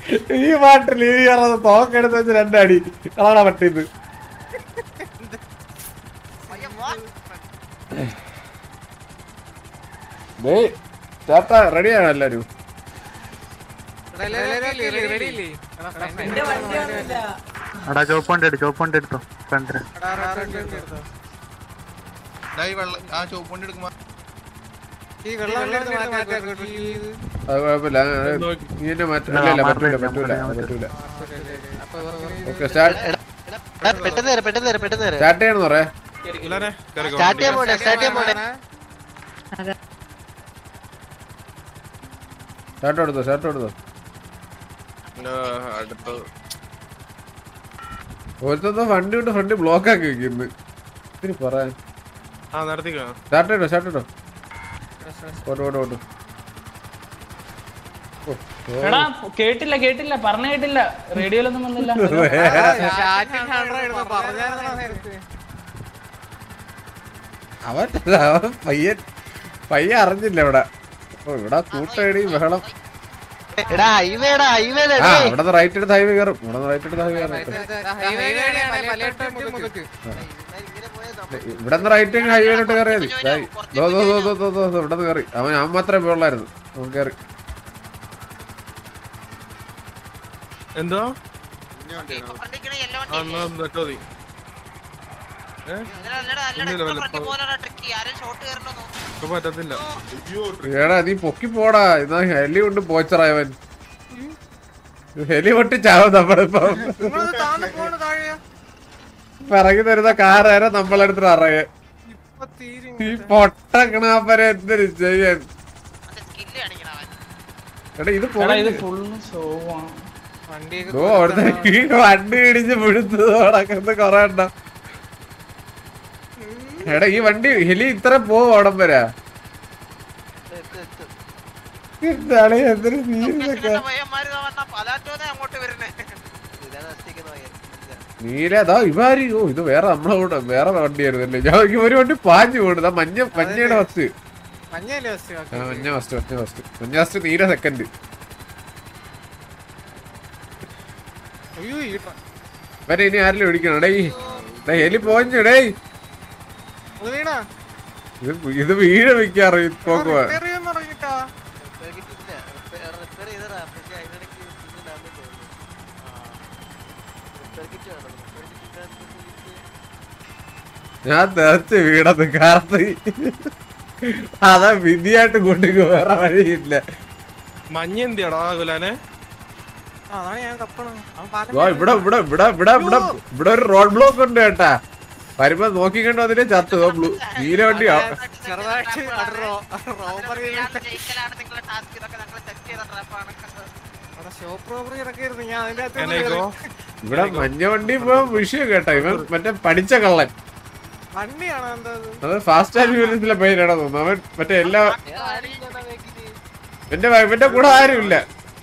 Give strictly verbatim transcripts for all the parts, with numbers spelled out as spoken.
ഈ പാട്ടിൽ ഈ കയറുന്നത് തോക്കെടുത്ത് വെച്ച് രണ്ടടി കളറാ പട്ടിന്ന്. ചേട്ടാ റെഡിയാണോ എല്ലാരും? ചോപ്പണ്ട് എടുത്തോ കണ്ടു. അത് കുഴപ്പമില്ല. ഇതിന്റെ പറ്റൂല പറ്റൂല പറ്റൂല പറ്റൂല. ഓക്കെ സ്റ്റാർട്ട് സ്റ്റാർട്ട് ചെയ്യണമെന്ന് പറയാ. സ്റ്റാർട്ട് എടുത്തോ സ്റ്റാർട്ട് എടുത്തോ. ഒരുത്തൊന്നും വണ്ടി കൊണ്ട് ഫ്രണ്ട് ബ്ലോക്ക് ആക്കി വെക്കുന്നു. ഇത്തിരി പറയാൻ സ്റ്റാർട്ട് ചെയ്തോ സ്റ്റാർട്ട് ചെയ്തോ. Auto auto auto. കേട്ടില്ല കേട്ടില്ല പറഞ്ഞ കേട്ടില്ല. റേഡിയോയിലൊന്നും വന്നില്ല. അവൻ അവൻ പയ്യൻ പയ്യ അറിഞ്ഞില്ല ഇവിടെ. ഇവിടെ കൂട്ടടി ബഹളം. ഇവിടെ റൈറ്റ് എടുത്ത് ഹൈവേ കയറും. ഇവിടെ റൈറ്റ് എടുത്ത് ഹൈവേ കയറും. ഇവിടെ നിന്ന് റൈറ്റ് ഹൈവേയിലോട്ട് കയറിയാൽ മതി. ഇവിടെ നിന്ന് കയറി. അവൻ ഞാൻ മാത്രമേ പോയുള്ളായിരുന്നു. അവൻ കയറി. എന്തോ ഏടാ നീ പൊക്കി പോടാ. എന്നാ ഹെലി കൊണ്ട് പോച്ചറായവൻ. ഹെലി പൊട്ടി ചാവും നമ്മളിപ്പോ. പിറകി തരുന്ന കാറാര നമ്മളെടുത്തിട്ട് അറിയാൻ. ഈ പൊട്ടക്കണാപ്പരെ എന്തൊരു ചെയ്യാൻ. എടാ ഇത് വണ്ടി ഇടിച്ച് പിടുത്തത് കൊറേ എണ്ണ. എടാ ഈ വണ്ടി ഹെലി ഇത്ര പോവും അവിടം വരാ. എന്താണ് എന്തൊരു നീലൊക്കെ നീല അതാ ഇവാരി. ഓ ഇത് വേറെ നമ്മളെ കൂടെ വേറെ വണ്ടിയായിരുന്നു അല്ലേ. ഞാൻ ഒരു വണ്ടി പാഞ്ഞു പോണത്. മഞ്ഞ മഞ്ഞയുടെ ഫസ്റ്റ് മഞ്ഞ ഫസ്റ്റ് മഞ്ഞ ഫസ്റ്റ് മഞ്ഞ ഫസ്റ്റ് നീല സെക്കൻഡ്. വരെ ഇനി ആരെങ്കിലും ഓടിക്കണം. ഡേ ഹെലി പോഞ്ഞു. ഡേ ഇത് വീട് വെക്കാറ് നോക്കുവാ. ഞാൻ തേർച്ച് വീടത് കാർത്ത്. അതാ വിധിയായിട്ട് കൊണ്ടിരിക്കും. വേറെ വഴിയില്ല. മഞ്ഞ എന്തിയാടാ ഗുലാനെ? ഇവിടെ ഇവിടെ ഇവിടെ ഇവിടെ ഇവിടെ ഇവിടെ ഒരു റോഡ് ബ്ലോക്ക് ഉണ്ട് കേട്ടാ. വരുമ്പോ നോക്കിക്കണ്ടോ അതിനെ ചത്തു. നീല വണ്ടിയാ. ഇവിടെ മഞ്ഞ വണ്ടി ഇപ്പൊ വിഷയം കേട്ടാ. ഇവൻ മറ്റേ പഠിച്ച കള്ളൻ. അത് ഫാസ്റ്റ് ആൻഡ് ഫ്യൂരിയസിലെ പേരാണോ തോന്നുന്നു. അവൻ മറ്റേ എല്ലാ എന്റെ ഇവന്റെ കൂടെ ആരുമില്ല.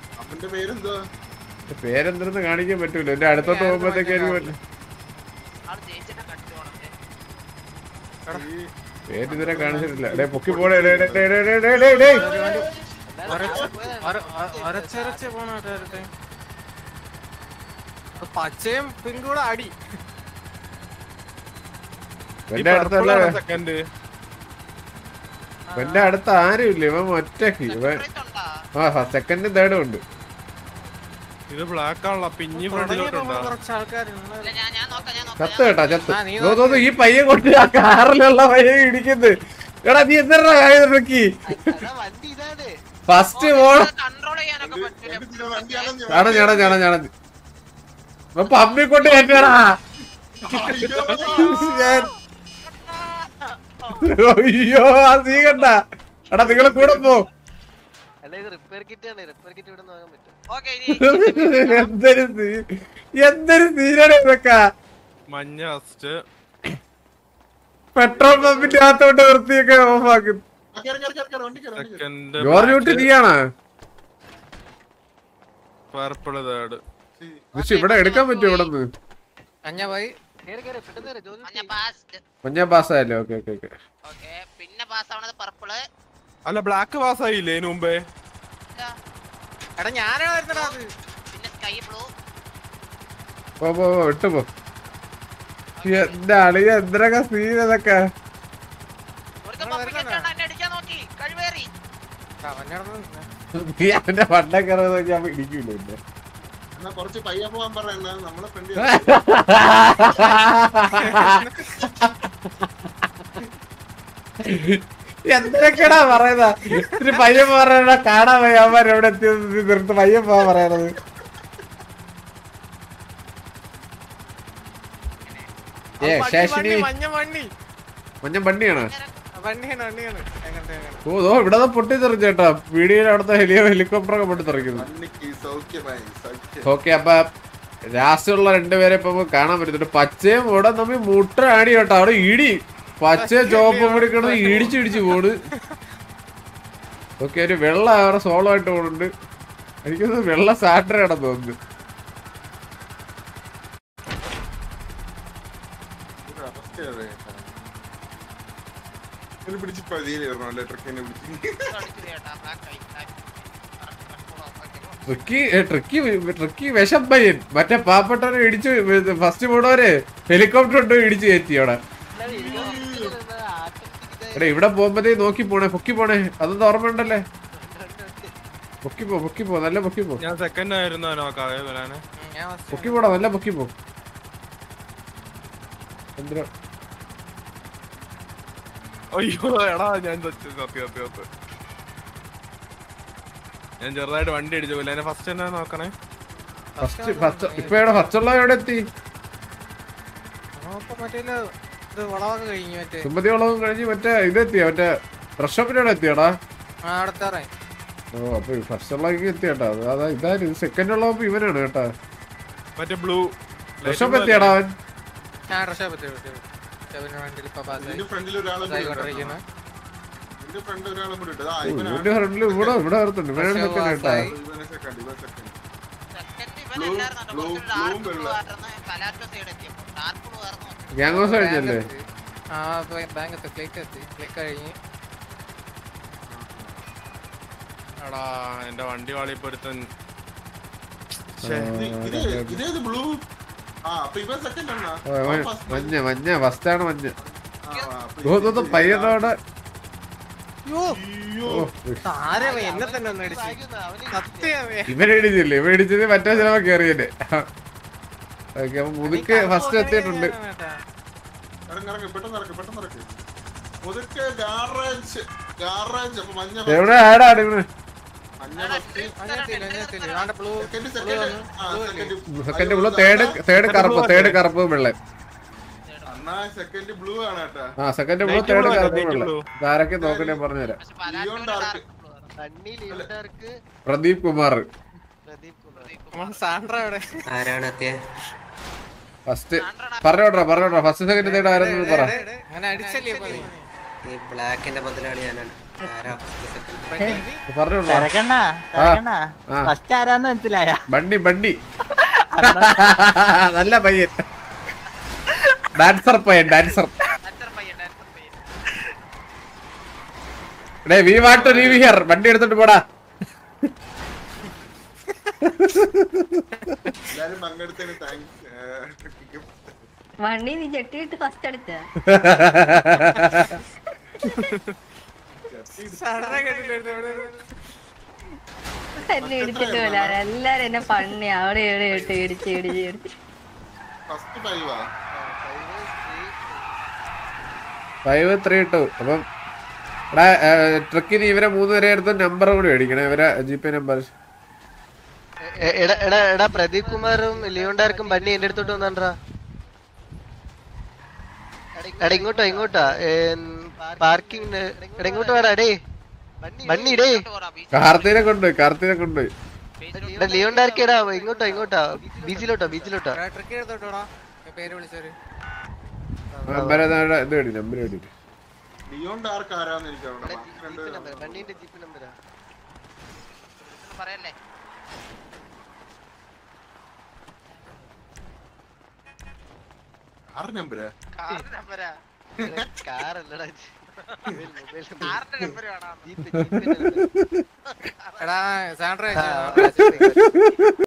പേരെന്തെന്ന് കാണിക്കാൻ പറ്റൂല. എന്റെ അടുത്തോട്ട് പോകുമ്പോഴത്തേക്കായിരിക്കും പറ്റും. പേരിതുവരെ കാണിച്ചിട്ടില്ല. ഡേ പൊക്കി പോടേ. പച്ചയും പിങ്കൂടെ അടി. എന്റെ അടുത്തുള്ള എന്റെ അടുത്ത് ആരുമില്ല. ഇവൻ ഒറ്റക്ക്. ഇവൻ ആ സെക്കൻഡും തേർഡും ഉണ്ട്. ഇത് ബ്ലാക്ക് ആണല്ലോ. പിഞ്ഞി ചത്ത് കേട്ടാ ചത്ത്. തോന്നുന്നു ഈ പയ്യെ കൊണ്ട് ആ കാറിലുള്ള പയ്യെ ഇടിക്കുന്നത്. എടാ നീ എന്താ കാര്യം ഫസ്റ്റ് ഓണം ചട ചട ചട ചട പമ്മിക്കൊണ്ട് കയറ്റാടാ. അയ്യോ ആ നീ കണ്ട. എടാ നിങ്ങളെ കൂടെ പോ. എന്തൊരു എന്തൊരു സീനാണ് ഇതൊക്കെ. മഞ്ഞ ഫസ്റ്റ് പെട്രോൾ പമ്പിന്റെ അകത്തോട്ട് വൃത്തിയൊക്കെ ഓഫാക്കും. ജോർജ് കുട്ടി നീയാണോ? Purple third. പക്ഷെ ഇവിടെ എടുക്കാൻ പറ്റുമോ? ഇവിടെ നിന്ന് മഞ്ഞ പാസ്സായല്ലേ? Okay okay okay. അല്ല ബ്ലാക്ക് പാസ്സായില്ലേ ഇതിനു മുമ്പേ? പോ പോ പോ, വിട്ടു പോ. എന്റെ അളിയ എന്തിനൊക്കെ സീൻ ഇതൊക്കെ. നീ അവന്റെ പണ്ടൊക്കെ ഞാൻ ഇടിക്കൂല എന്നെ. കുറച്ച് പയ്യ പോവാൻ പറയണ്ട നമ്മളെ ഫ്രണ്ട്. എന്തൊക്കെയാടാ പറയുന്ന ഇത്തിരി പയ്യൻ പറയണ കാണാൻ പയ്യന്മാർ എവിടെ എത്തിയത് നിർത്ത് പയ്യൻ പോവാൻ പറയണത്. ഏ ശേഷിനി മഞ്ഞ വണ്ടിയാണോ? ഓ ദോ ഇവിടെ പൊട്ടിത്തെറിച്ചു ചേട്ടാ. വീടിയുടെ അവിടുത്തെ ഹെലിയോ ഹെലികോപ്റ്റർ ഒക്കെ പൊട്ടിത്തെറിക്കുന്നു. ഓക്കെ അപ്പൊ രാസമുള്ള രണ്ടുപേരെ ഇപ്പൊ കാണാൻ പറ്റുന്നുണ്ട്. പച്ചയും ഇവിടെ നമ്മി മുട്ട ആടി കേട്ടോ. അവിടെ ഇടി പച്ചയും ചോപ്പും കൂടി കിടന്ന് ഇടിച്ചു ഇടിച്ചു പോണ്. ഓക്കെ ഒരു വെള്ള അവിടെ സോളോ ആയിട്ട് പോകുന്നുണ്ട്. എനിക്കൊന്ന് വെള്ള സാറ്റർഡേ ആണെന്ന് തോന്നുന്നു. ട്രിക്കി വിഷം പയ്യൻ മറ്റേ പാവപ്പെട്ടവരെ ഇടിച്ചു ഫസ്റ്റ് പോണവര് ഹെലികോപ്റ്റർ ഉണ്ട് ഇടിച്ചു കയറ്റി അവിടെ. എടാ ഇവിടെ പോകുമ്പോഴത്തേ നോക്കി പോണേ പൊക്കി പോണേ അതൊന്നും ഓർമ്മ ഉണ്ടല്ലേ. പൊക്കി പോ പൊക്കി പോ നല്ല പൊക്കി പോ. ഞാൻ സെക്കൻഡ് ആയിരുന്നു പൊക്കി പോടാ നല്ല പൊക്കി പോ. എന്തിനാ അയ്യോ എടാ ഞാൻ സത്യം സത്യം സത്യം ഞാൻ ചെറുതായിട്ട് വണ്ടി അടിച്ചു പോലെ എന്നെ ഫസ്റ്റ് തന്നെ നോക്കണേ. ഫസ്റ്റ് ഫസ്റ്റ് ഇപ്പൊ എവിടെ ഫസ്റ്റ് ഉള്ള എവിടെ എത്തി? സുമതി വളവും കഴിഞ്ഞ് മറ്റേ ഇതെത്തിയ മറ്റേ റഷപ്പിനോടെ എത്തിയടാ. ഓ അപ്പൊ ഫസ്റ്റ് ഉള്ള എത്തിയട്ടാ. അതാ ഇതായിരുന്നു സെക്കൻഡ് ഉള്ള ഇവനാണ് കേട്ടാ. മറ്റേ ബ്ലൂ റഷപ്പ് എത്തിയടാ അവൻ. ഇവിടെ ഫ്രണ്ടില് ഇവിടെ ഇവിടെ നിർത്തുന്നുണ്ട്. ഇവനാണ് സെക്കൻഡ് കേട്ടാ. ഗ്യാങ്സ് കഴിഞ്ഞല്ലേ? എടാ എന്റെ വണ്ടി വാളിപ്പെടുത്തൻ മഞ്ഞ മഞ്ഞ ഫസ്റ്റാണ് മഞ്ഞ. പയ്യനോടെ ഇവരടിച്ചില്ലേ? ഇവരടിച്ചത് മറ്റേ ചിലപ്പോ കേറിയല്ലേ. അപ്പൊ മുതുക്ക് ഫസ്റ്റ് എത്തിയിട്ടുണ്ട്. എവിടെ ആടാണ് ഇവന്? സെക്കൻഡ് ബ്ലൂ തേർഡ് തേർഡ് കറുപ്പ് തേർഡ് കറുപ്പ് വെള്ള. ആ സെക്കൻഡ് ബ്ലൂ തേർഡ് കറുപ്പ് വെള്ള. ഇതാരൊക്കെ നോക്കണേ പറഞ്ഞുതരാം. പ്രദീപ് കുമാർ ഫസ്റ്റ് പറഞ്ഞോട്രാ പറഞ്ഞോട്രാ ഫസ്റ്റ് സെക്കൻഡ് തേർഡ് ആരെന്ന് പറ. ബ്ലാക്കിന്റെ മുതലാളി ഞാനാണ്. ബണ്ടി ബണ്ടി നല്ല പയ്യൻ ഡാൻസർ പയ്യൻ dancer. We want to leave here. വണ്ടി എടുത്തിട്ട് പോടാ. വണ്ടി നീ ചെട്ടിയിട്ട് ഫസ്റ്റ് അടിച്ച എന്നെ ഇടിച്ചിട്ട് പോലെ എല്ലാരും എന്നെ പണ്ണി അവിടെ ഇവിടെ ഇട്ട് ഇടിച്ച് ഇടിച്ച് ഇടിച്ച്. Five three two. അപ്പം എടാ ട്രക്കിന് ഇവരെ മൂന്ന് പേരെ അടുത്ത് നമ്പർ കൂടി മേടിക്കണേ. ഇവരെ ജി പേ നമ്പർ. എടാ പ്രദീപ് കുമാറും ലിയോണ്ടാർക്കും ബണ്ണി എന്റെ അടുത്തോട്ട് വന്നാണ്ടാ. എടാ ഇങ്ങോട്ടോ ഇങ്ങോട്ടാ പാർക്കിംഗ്. എടാ ഇങ്ങോട്ട് വേടാ ഡേ ബണ്ണി ഡേ. കാർത്തിനെ കൊണ്ട് കാർത്തിനെ കൊണ്ട് ലിയോണ്ടാർക്ക്. എടാ ഇങ്ങോട്ടോ ഇങ്ങോട്ടാ ബീച്ചിലോട്ടോ ബീച്ചിലോട്ടോ. നമ്പർ ഇത് മേടി നമ്പർ മേടി. ബണ്ണീന്റെ ജീപ്പ് നമ്പരാ പറയല്ലേ. കാർ നമ്പരാ കാർ നമ്പരാ കാറല്ലടാ കാറിന്റെ നമ്പർ വേണം. ജീപ്പ് ജീപ്പ് എടാ സാൻഡ്രോ